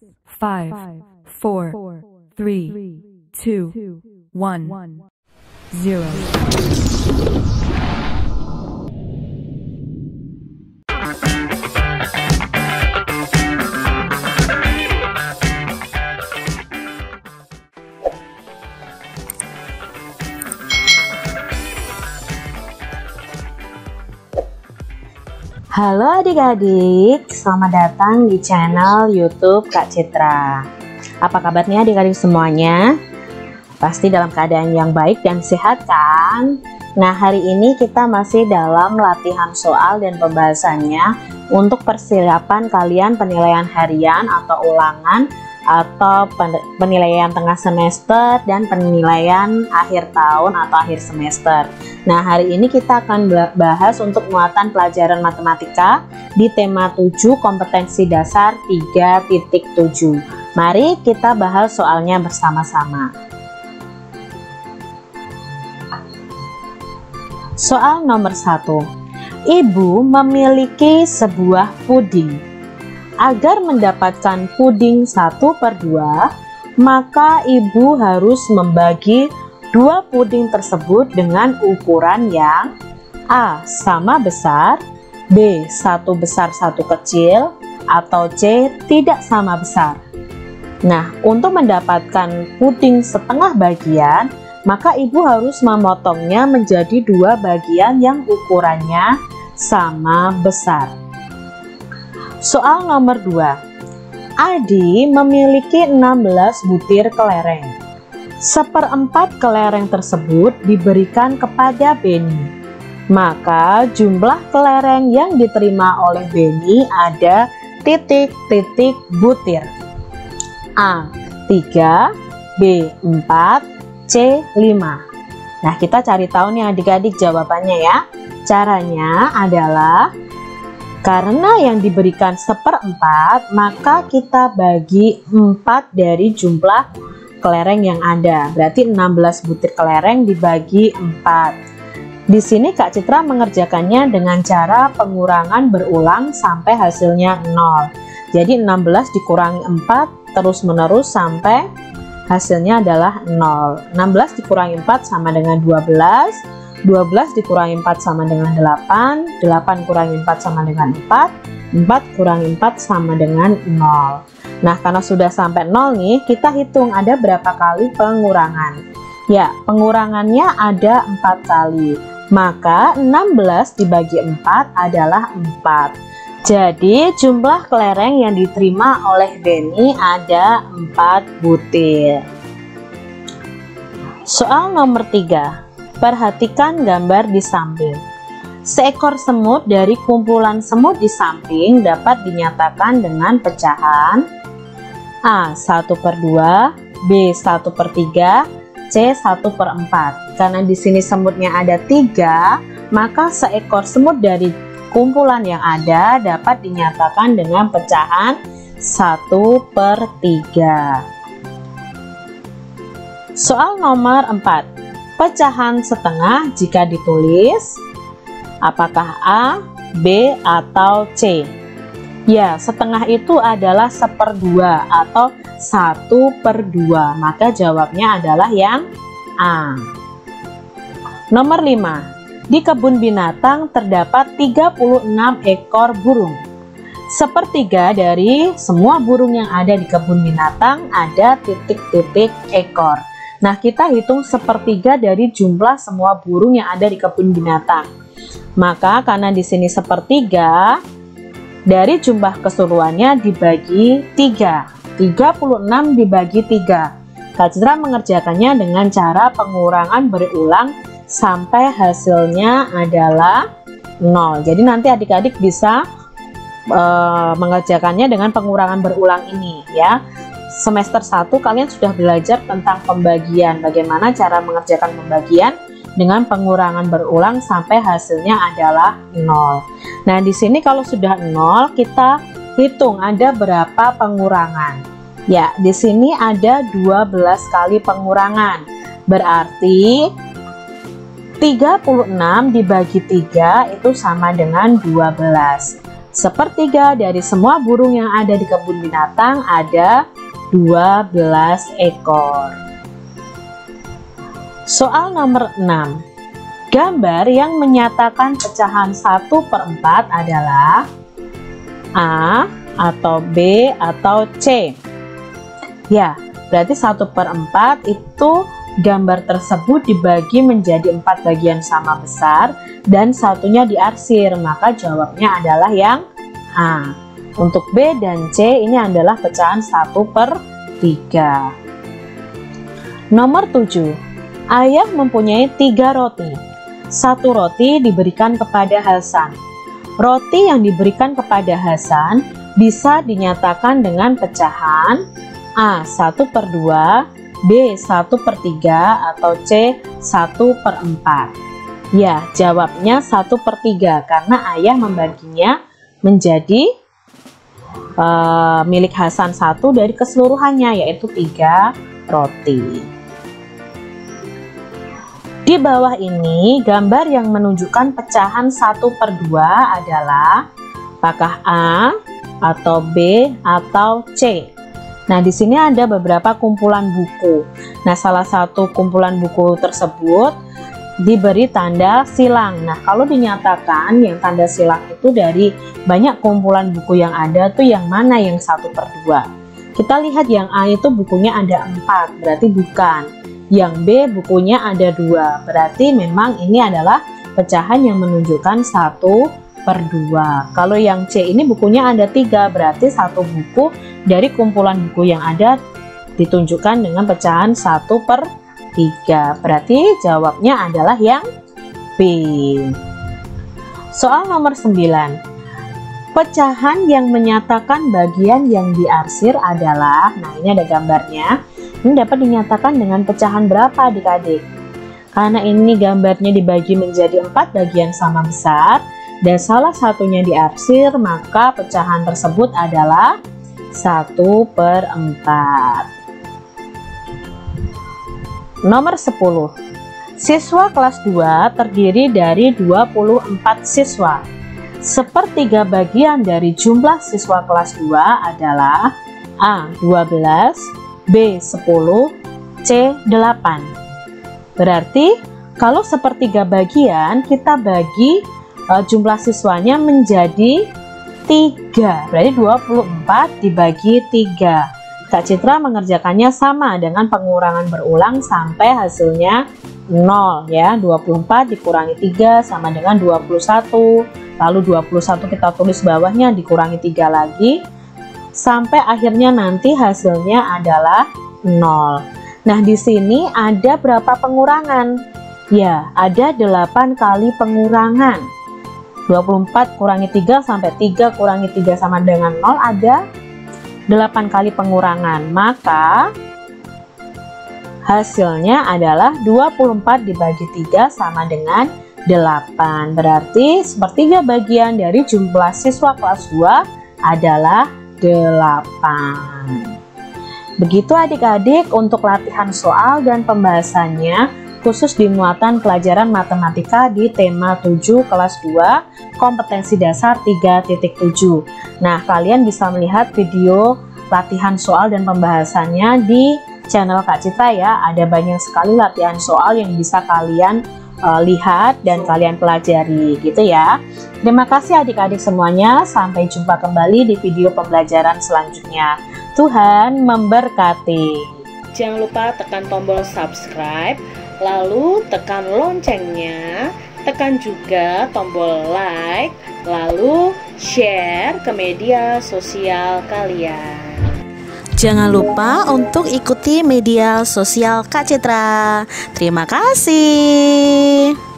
5, 4, 3, 2, 1, 0. Halo adik-adik, selamat datang di channel YouTube Kak Citra. Apa kabarnya adik-adik semuanya? Pasti dalam keadaan yang baik dan sehat kan? Nah, hari ini kita masih dalam latihan soal dan pembahasannya untuk persiapan kalian penilaian harian atau ulangan atau penilaian tengah semester dan penilaian akhir tahun atau akhir semester. Nah, hari ini kita akan bahas untuk muatan pelajaran matematika di tema 7 kompetensi dasar 3.7. Mari kita bahas soalnya bersama-sama. Soal nomor 1. Ibu memiliki sebuah puding. Agar mendapatkan puding 1/2, maka ibu harus membagi 2 puding tersebut dengan ukuran yang A. Sama besar, B. Satu besar satu kecil, atau C. Tidak sama besar. Nah, untuk mendapatkan puding setengah bagian, maka ibu harus memotongnya menjadi 2 bagian yang ukurannya sama besar. Soal nomor 2. Adi memiliki 16 butir kelereng. 1/4 kelereng tersebut diberikan kepada Beni. Maka jumlah kelereng yang diterima oleh Beni ada titik-titik butir. A. 3, B. 4, C. 5. Nah, kita cari tahu nih adik-adik jawabannya ya. Caranya adalah karena yang diberikan 1/4, maka kita bagi 4 dari jumlah kelereng yang ada. Berarti 16 butir kelereng dibagi 4. Di sini Kak Citra mengerjakannya dengan cara pengurangan berulang sampai hasilnya 0. Jadi 16 dikurangi 4 terus menerus sampai hasilnya adalah 0. 16 dikurangi 4 sama dengan 12. 12 dikurangi 4 sama dengan 8, 8 kurangi 4 sama dengan 4, 4 kurangi 4 sama dengan 0. Nah, karena sudah sampai 0 nih, kita hitung ada berapa kali pengurangan. Ya, pengurangannya ada 4 kali. Maka 16 dibagi 4 adalah 4. Jadi, jumlah kelereng yang diterima oleh Beni ada 4 butir. Soal nomor 3. Perhatikan gambar di samping. Seekor semut dari kumpulan semut di samping dapat dinyatakan dengan pecahan A. 1/2, B. 1/3, C. 1/4. Karena di sini semutnya ada 3, maka seekor semut dari kumpulan yang ada dapat dinyatakan dengan pecahan 1/3. Soal nomor 4. Pecahan setengah jika ditulis apakah A, B, atau C? Ya, setengah itu adalah 1/2 atau 1/2, maka jawabnya adalah yang A. Nomor 5. Di kebun binatang terdapat 36 ekor burung. 1/3 dari semua burung yang ada di kebun binatang ada titik-titik ekor. Nah, kita hitung 1/3 dari jumlah semua burung yang ada di kebun binatang. Maka karena di sini 1/3 dari jumlah keseluruhannya dibagi 3. 36 dibagi 3. Kak Citra mengerjakannya dengan cara pengurangan berulang sampai hasilnya adalah 0. Jadi nanti adik-adik bisa mengerjakannya dengan pengurangan berulang ini ya. Semester 1 kalian sudah belajar tentang pembagian, bagaimana cara mengerjakan pembagian dengan pengurangan berulang sampai hasilnya adalah 0. Nah, di sini kalau sudah 0, kita hitung ada berapa pengurangan. Ya, di sini ada 12 kali pengurangan. Berarti 36 dibagi 3 itu sama dengan 12. Sepertiga dari semua burung yang ada di kebun binatang ada 12 ekor. Soal nomor 6. Gambar yang menyatakan pecahan 1/4 adalah A atau B atau C. Ya, berarti 1/4 itu gambar tersebut dibagi menjadi 4 bagian sama besar dan satunya diarsir, maka jawabnya adalah yang A. Untuk B dan C ini adalah pecahan 1/3. Nomor 7. Ayah mempunyai 3 roti. 1 roti diberikan kepada Hasan. Roti yang diberikan kepada Hasan bisa dinyatakan dengan pecahan A 1/2, B 1/3 atau C 1/4. Ya, jawabnya 1/3 karena ayah membaginya menjadi milik Hasan 1 dari keseluruhannya, yaitu 3 roti. Di bawah ini gambar yang menunjukkan pecahan 1/2 adalah apakah A atau B atau C. Nah, di sini ada beberapa kumpulan buku. Nah, salah satu kumpulan buku tersebut diberi tanda silang. Nah, kalau dinyatakan yang tanda silang itu dari banyak kumpulan buku yang ada tuh yang mana yang 1/2. Kita lihat yang A itu bukunya ada 4, berarti bukan. Yang B bukunya ada 2, berarti memang ini adalah pecahan yang menunjukkan 1/2. Kalau yang C ini bukunya ada 3, berarti satu buku dari kumpulan buku yang ada ditunjukkan dengan pecahan 1/3. Berarti jawabnya adalah yang B. Soal nomor 9. Pecahan yang menyatakan bagian yang diarsir adalah, nah ini ada gambarnya. Ini dapat dinyatakan dengan pecahan berapa adik-adik? Karena ini gambarnya dibagi menjadi 4 bagian sama besar dan salah satunya diarsir, maka pecahan tersebut adalah 1/4. Nomor 10. Siswa kelas 2 terdiri dari 24 siswa. Sepertiga bagian dari jumlah siswa kelas 2 adalah A 12, B 10, C 8. Berarti kalau sepertiga bagian kita bagi jumlah siswanya menjadi 3. Berarti 24 dibagi 3. Kak Citra mengerjakannya sama dengan pengurangan berulang sampai hasilnya 0 ya. 24 dikurangi 3 sama dengan 21. Lalu 21 kita tulis bawahnya dikurangi 3 lagi sampai akhirnya nanti hasilnya adalah 0. Nah, di sini ada berapa pengurangan? Ya, ada 8 kali pengurangan. 24 kurangi 3 sampai 3 kurangi 3 sama dengan 0, ada 8 kali pengurangan, maka hasilnya adalah 24 dibagi 3 sama dengan 8. Berarti sepertiga bagian dari jumlah siswa kelas 2 adalah 8. Begitu adik-adik untuk latihan soal dan pembahasannya khusus di muatan pelajaran matematika di tema 7 kelas 2 kompetensi dasar 3.7. Nah, kalian bisa melihat video latihan soal dan pembahasannya di channel Kak Citra ya. Ada banyak sekali latihan soal yang bisa kalian lihat dan kalian pelajari gitu ya. Terima kasih adik-adik semuanya. Sampai jumpa kembali di video pembelajaran selanjutnya. Tuhan memberkati. Jangan lupa tekan tombol subscribe, lalu tekan loncengnya, tekan juga tombol like, lalu share ke media sosial kalian. Jangan lupa untuk ikuti media sosial Kak Citra. Terima kasih.